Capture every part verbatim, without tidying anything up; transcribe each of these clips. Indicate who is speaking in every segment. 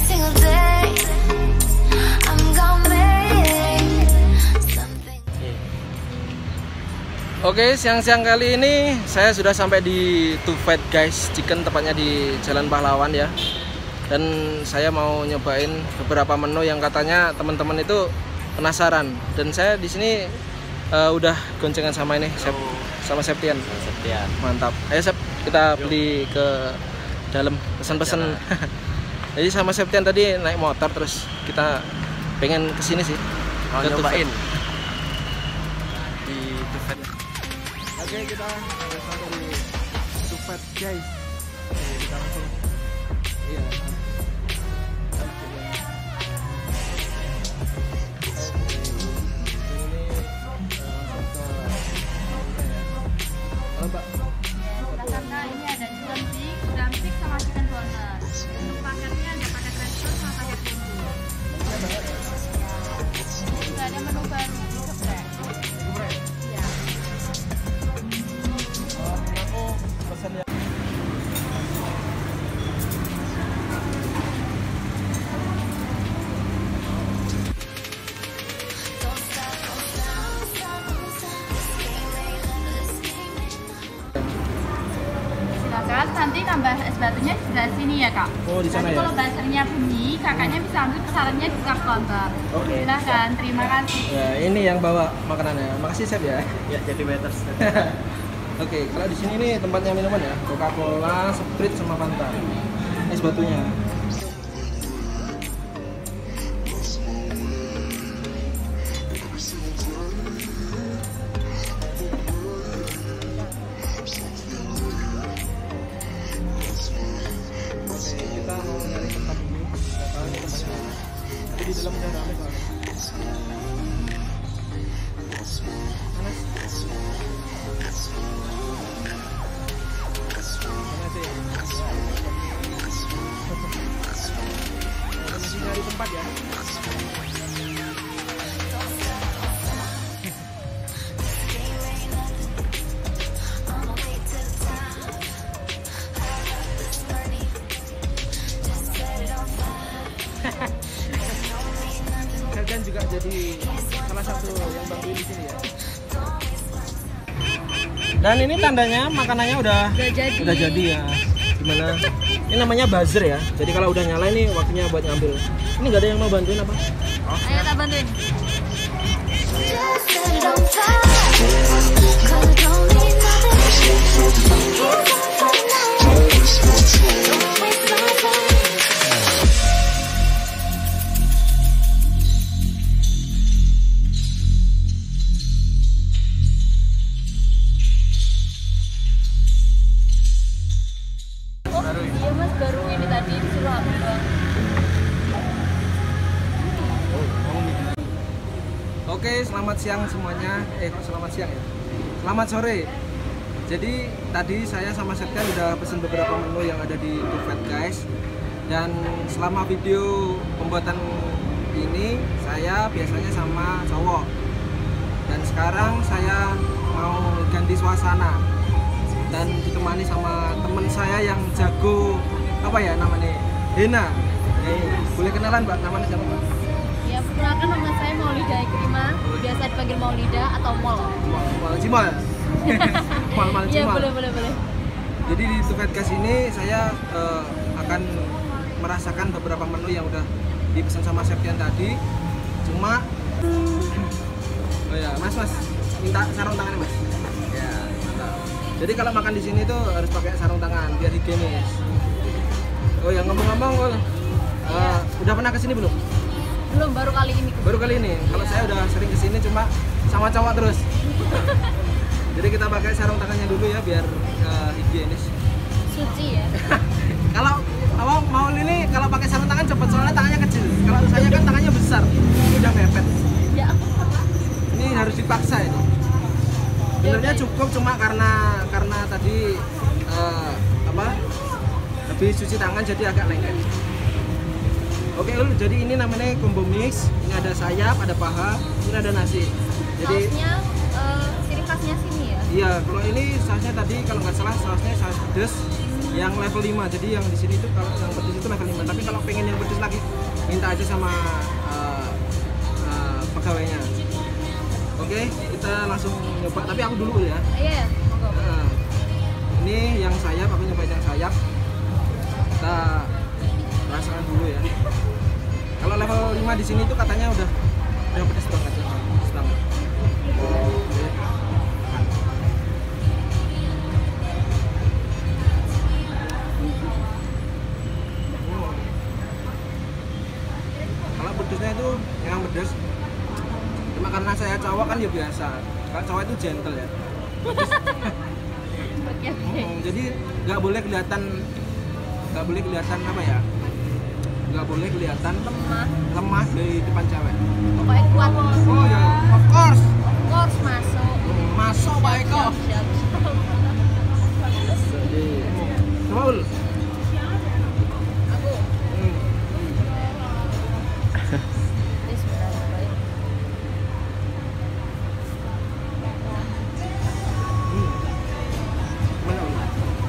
Speaker 1: single day. I'm gonna make something.
Speaker 2: Oke, siang-siang kali ini saya sudah sampai di Two Fat Guys Chicken, tepatnya di Jalan Pahlawan ya. Dan saya mau nyobain beberapa menu yang katanya teman-teman itu penasaran. Dan saya di sini uh, udah goncengan sama ini, Sep, sama Septian.
Speaker 3: Septian.
Speaker 2: Mantap. Ayo Sep, kita beli ke dalam, pesan-pesan. Jadi sama Septian tadi naik motor, terus kita pengen kesini sih.
Speaker 3: Mau
Speaker 2: ke
Speaker 3: nyobain
Speaker 2: di Two Fat. Oke, kita udah sampai di Two Fat Guys. Oke, kita langsung. Iya.
Speaker 4: Karena ini ada chicken stick, drum stick sama chicken donut. Untuk paketnya ada paket resto sama paket bumbu. Juga ada menu baru geprek.
Speaker 2: Geprek.
Speaker 4: Iya.
Speaker 2: Aku pesan ya.
Speaker 4: Silakan, nanti nambah es batunya di sebelah sini ya kak.
Speaker 2: Oh, di sana
Speaker 4: nanti
Speaker 2: ya?
Speaker 4: kalau buzzernya bunyi, kakaknya bisa ambil pesanannya di tukang gambar.
Speaker 2: Oke.
Speaker 4: Silakan, terima kasih.
Speaker 2: Ya, ini yang bawa makanannya. Makasih Chef ya.
Speaker 3: ya jadi waiters.
Speaker 2: Oke, kalau di sini nih tempatnya minuman ya, Coca-Cola, Sprite sama Fanta. Es batunya. Oke, kita mau nyari tempat dulu. Nggak tahu ini tempatnya mana. Tapi di dalam udah rame soalnya. Panas. Masih nyari tempat ya. Kalian juga jadi salah satu yang bantuin di sini ya. Dan ini tandanya makanannya udah
Speaker 4: Udah jadi.
Speaker 2: udah jadi ya. Gimana? Ini namanya buzzer ya. Jadi kalau udah nyala ini waktunya buat ngambil. Ini nggak ada yang mau bantuin apa?
Speaker 4: Ayo tak bantuin.
Speaker 1: Just set it on fire. 'Cause it don't mean nothing. Keep on fighting. Don't waste my time.
Speaker 4: Oh, iya mas, baru ini tadi disuruh aku doang.
Speaker 2: Oke, selamat siang semuanya. Eh, kok selamat siang ya? Selamat sore. Jadi tadi saya sama Septian udah pesen beberapa menu yang ada di Two Fat Guys. Dan selama video pembuatan ini saya biasanya sama cowok. Dan sekarang saya mau ganti suasana dan ditemani sama temen saya yang jago, apa ya namanya? Hena. Eh, boleh kenalan Mbak, namanya siapa Mbak?
Speaker 4: Ya, perkenalkan nama saya Maulida Ikrima, biasa dipanggil Maulida atau Mol.
Speaker 2: Mal, mal, Cimal. Mal, mal,
Speaker 4: Iya,
Speaker 2: Cimal.
Speaker 4: boleh, boleh, boleh.
Speaker 2: Jadi di Two Fat Guys ini saya eh, akan merasakan beberapa menu yang udah dipesan sama Septian tadi. Cuma, oh ya, Mas, Mas, minta sarung tangannya Mas. Ya, mantap. Jadi kalau makan di sini tuh harus pakai sarung tangan biar higienis. Oh ya, ngomong-ngomong, oh, eh, udah pernah kesini belum?
Speaker 4: Belum, baru kali ini.
Speaker 2: Baru kali ini. Kalau saya udah sering kesini cuma sama cowok terus. Jadi kita pakai sarung tangannya dulu ya biar uh, higienis.
Speaker 4: Suci ya.
Speaker 2: Kalau awal mau ini kalau pakai sarung tangan cepet soalnya tangannya kecil. Kalau saya kan tangannya besar, ini udah mepet.
Speaker 4: Ya.
Speaker 2: Ini harus dipaksa ini. Sebenarnya cukup cuma karena karena tadi uh, apa? Habis cuci tangan jadi agak lengket. Oke, Ul, jadi ini namanya combo mix. Ini ada sayap, ada paha, ini ada nasi. Jadi
Speaker 4: Sausnya uh, ciri khasnya sini ya.
Speaker 2: iya, kalau ini sausnya tadi kalau nggak salah sausnya saus pedas yang level lima. Jadi yang di sini itu kalau yang pedes itu level lima. Tapi kalau pengen yang pedes lagi, minta aja sama uh, uh, pegawainya. Oke, kita langsung nyoba. Tapi aku dulu ya.
Speaker 4: Iya, monggo.
Speaker 2: Nah, ini yang sayap, aku nyobain yang sayap. Kita rasakan dulu ya. Kalau level lima di sini itu katanya udah udah pedes banget ya. Pedes banget. Oke. Hmm. Kalau pedesnya itu memang pedes. Cuma karena saya cowok kan ya biasa. Kalau cowok itu gentle ya. Pedes.
Speaker 4: Oke, oke.
Speaker 2: Hmm, jadi nggak boleh kelihatan nggak boleh kelihatan apa ya, nggak boleh kelihatan
Speaker 4: Lemah.
Speaker 2: lemah di depan cewek.
Speaker 4: Pokoknya kuat.
Speaker 2: Oh ya, of course.
Speaker 4: Of course masuk.
Speaker 2: Hmm, masuk Pak Eko.
Speaker 4: Siap, siap.
Speaker 2: Jadi, Raul.
Speaker 4: Aku.
Speaker 2: Hmm.
Speaker 4: Bismillahirrahmanirrahim.
Speaker 2: Hmm. Gimana, Ul?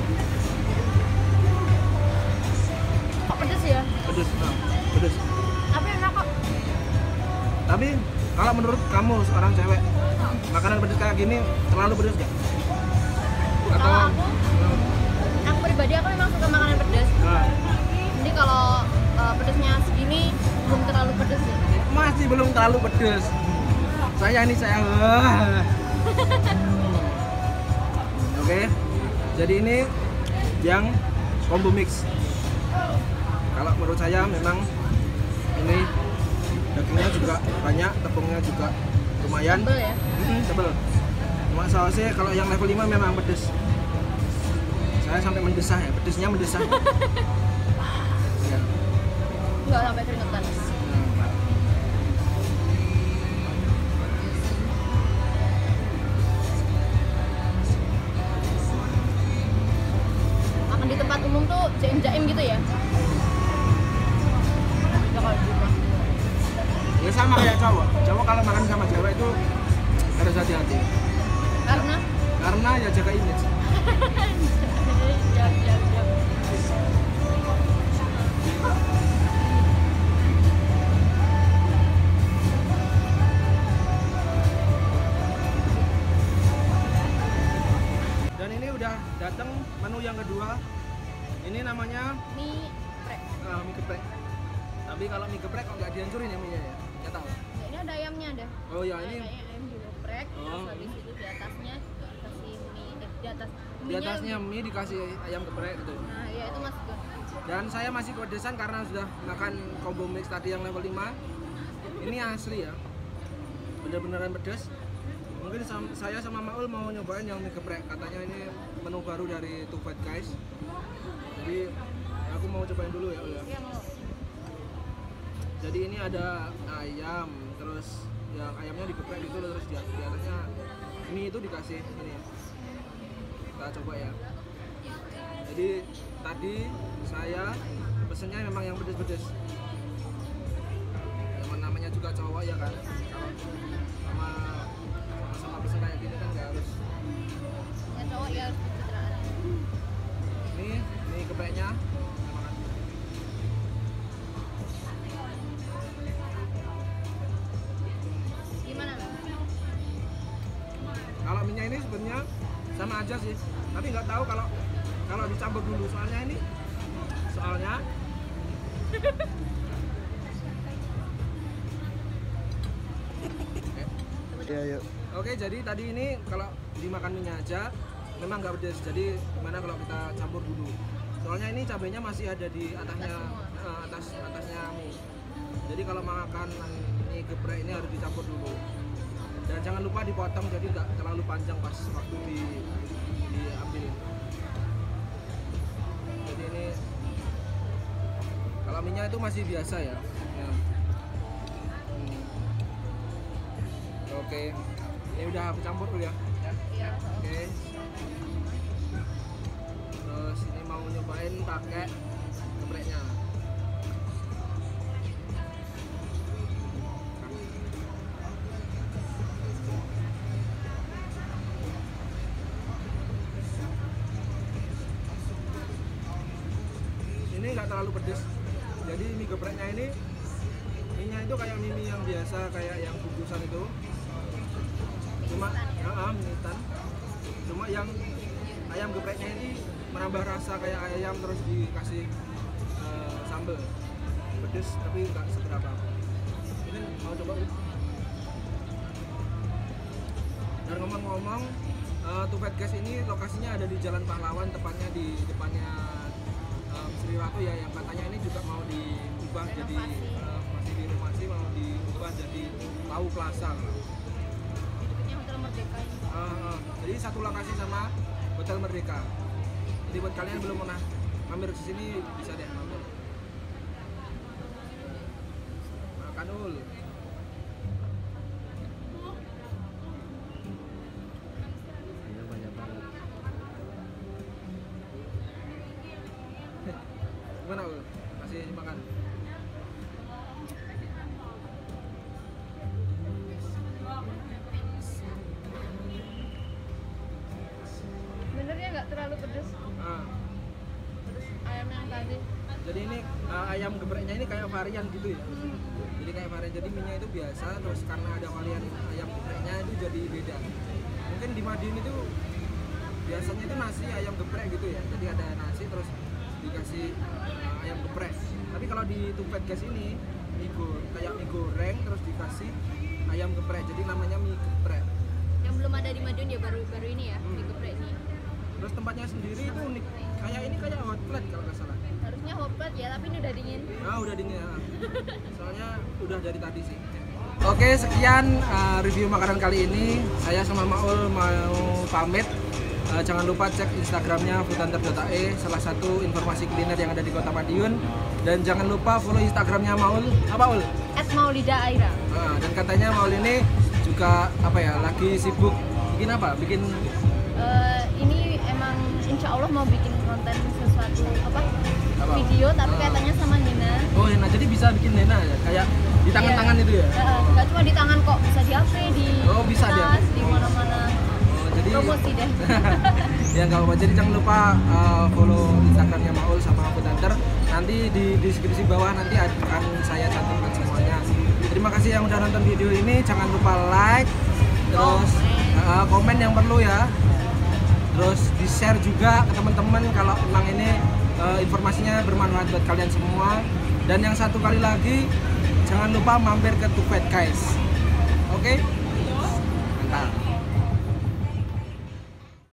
Speaker 4: Kok pedes ya?
Speaker 2: Pedes, nah, pedes.
Speaker 4: Tapi enak kok.
Speaker 2: Tapi kalau menurut kamu seorang cewek, makanan pedes kayak gini terlalu pedes nggak? Atau
Speaker 4: Kalau aku, aku pribadi aku memang suka makanan pedas.
Speaker 2: nah,
Speaker 4: Jadi kalau uh, pedesnya segini belum terlalu pedes ya.
Speaker 2: masih belum terlalu pedes. Saya ini saya. Oke. Jadi ini yang combo mix. Kalau menurut saya memang ini dagingnya juga banyak, tepungnya juga lumayan.
Speaker 4: Tebel ya.
Speaker 2: Hmm, tebel. Cuma sausnya kalau yang level lima memang pedes. Saya sampai mendesah ya, pedesnya mendesah. Ya.
Speaker 4: Enggak sampai keringetan.
Speaker 2: Nah,
Speaker 4: Makan di tempat umum tuh jaim-jaim gitu ya. Beda kalau di rumah.
Speaker 2: ya sama kayak cowok. Cowok kalau makan sama cewek itu harus hati-hati.
Speaker 4: Karena
Speaker 2: Karena ya jaga image.
Speaker 4: jam jam jam.
Speaker 2: Dan ini udah datang menu yang kedua. Ini namanya
Speaker 4: Mie prek.
Speaker 2: uh, mie geprek. Tapi kalau mie geprek kok nggak dihancurin ya mie-nya ya? Nggak tahu.
Speaker 4: Ya, ini ada ayamnya ada.
Speaker 2: Oh ya ini
Speaker 4: Kayaknya ayam digeprek,
Speaker 2: Oh.
Speaker 4: terus habis itu di atasnya dikasih mie, eh, di atas
Speaker 2: di
Speaker 4: mie-nya-
Speaker 2: atasnya mie dikasih ayam geprek gitu.
Speaker 4: Nah, ya itu masuk ke.
Speaker 2: Dan saya masih kepedesan karena sudah makan combo mix tadi yang level lima. Ini asli ya. Bener-beneran pedas. Mungkin sam- saya sama Maul mau nyobain yang mie geprek. Katanya ini menu baru dari Two Fat Guys. Jadi aku mau cobain dulu ya, Ul ya.
Speaker 4: Iya, mau.
Speaker 2: Jadi ini ada ayam, terus yang ayamnya digeprek gitu, terus di, di atasnya mie itu dikasih ini. Kita coba ya. Jadi tadi saya pesennya memang yang pedes-pedes. Yang namanya juga cowok ya kan. Kalau sama sama pesen kayak gini kan nggak harus.
Speaker 4: Ya cowok ya harus pencitraan.
Speaker 2: Ini mie gepreknya. Kita makan.
Speaker 4: Gimana?
Speaker 2: Kalau minyak ini sebenarnya sama aja sih, tapi nggak tahu kalau kalau dicampur dulu. Soalnya ini, soalnya
Speaker 3: Iya, yuk.
Speaker 2: oke. Jadi tadi ini kalau dimakan minyak aja, memang nggak pedas. Jadi gimana kalau kita campur dulu? Soalnya ini cabenya masih ada di atasnya, eh, atas atasnya mie. Jadi kalau makan mie geprek ini harus dicampur dulu. Dan jangan lupa dipotong jadi nggak terlalu panjang pas waktu di diambil. Jadi ini kalau minyak itu masih biasa ya. Ya. Hmm. Oke, ini udah aku campur dulu ya.
Speaker 4: Iya.
Speaker 2: Oke. Terus ini mau nyobain pakai gepreknya. terlalu pedes. Jadi mie gepreknya ini, mie-nya itu kayak mie, -mie yang biasa, kayak yang bungkusan itu. Cuma, ya, ah, mie instan. Cuma yang ayam gepreknya ini menambah rasa kayak ayam terus dikasih uh, sambal pedes tapi nggak seberapa. Ini mau coba. Dan ngomong-ngomong, uh, Tufet Guys ini lokasinya ada di Jalan Pahlawan, tepatnya di depannya um, Sri Ratu ya, yang katanya ini juga mau diubah jadi uh, masih direnovasi, mau diubah jadi Lau Plaza.
Speaker 4: Dekatnya Hotel Merdeka ini.
Speaker 2: Uh, jadi satu lokasi sama Hotel Merdeka. Jadi buat kalian yang belum pernah mampir ke sini bisa deh mampir. Makan ul. Gimana ul? Masih makan?
Speaker 4: Benernya nggak terlalu pedes.
Speaker 2: Ah.
Speaker 4: Terus ayam yang tadi.
Speaker 2: Jadi ini uh, ayam gepreknya ini kayak varian gitu ya.
Speaker 4: Hmm.
Speaker 2: Jadi kayak varian, jadi minyak itu biasa, terus karena ada varian ayam gepreknya itu jadi beda. Mungkin di Madiun itu biasanya itu nasi ayam geprek gitu ya. Jadi ada nasi terus dikasih uh, ayam geprek. Tapi kalau di Tufet Guys ini mie go- kayak mie goreng terus dikasih ayam geprek. Jadi namanya mie geprek.
Speaker 4: Yang belum ada di Madiun ya baru baru ini ya,
Speaker 2: Hmm.
Speaker 4: mie geprek ini.
Speaker 2: Terus tempatnya sendiri itu unik. Kayak ini kayak hot plate kalau nggak salah.
Speaker 4: Harusnya hot plate ya, tapi ini udah dingin.
Speaker 2: Ah udah dingin ya. Soalnya udah dari tadi sih. Oke, sekian uh, review makanan kali ini. Saya sama Maul mau pamit. Uh, jangan lupa cek Instagramnya foodhunter dot a e, salah satu informasi kuliner yang ada di Kota Madiun. Dan jangan lupa follow Instagramnya Maul. Apa Ul?
Speaker 4: at maulida aira.
Speaker 2: Uh, dan katanya Maul ini juga apa ya, lagi sibuk bikin apa? Bikin
Speaker 4: Eh, ini emang insya Allah mau bikin konten sesuatu apa,
Speaker 2: Apa?
Speaker 4: video tapi
Speaker 2: Ah.
Speaker 4: katanya sama Nina.
Speaker 2: oh nah jadi bisa bikin Nena ya, kayak di tangan-tangan
Speaker 4: Iya.
Speaker 2: itu ya.
Speaker 4: Eh, eh, nggak cuma di tangan kok, bisa di H P, di
Speaker 2: Oh, bisa dia.
Speaker 4: tas, di mana-mana.
Speaker 2: Oh, jadi
Speaker 4: Promosi deh.
Speaker 2: ya nggak apa-apa, jadi jangan lupa uh, follow Instagramnya Maul sama Foodhunter. Nanti di deskripsi bawah nanti akan saya cantumkan semuanya. Terima kasih yang udah nonton video ini, jangan lupa like, terus uh, komen yang perlu ya, terus di share juga ke teman-teman kalau memang ini uh, informasinya bermanfaat buat kalian semua. Dan yang satu kali lagi, jangan lupa mampir ke Tufet Guys. Oke, mantap.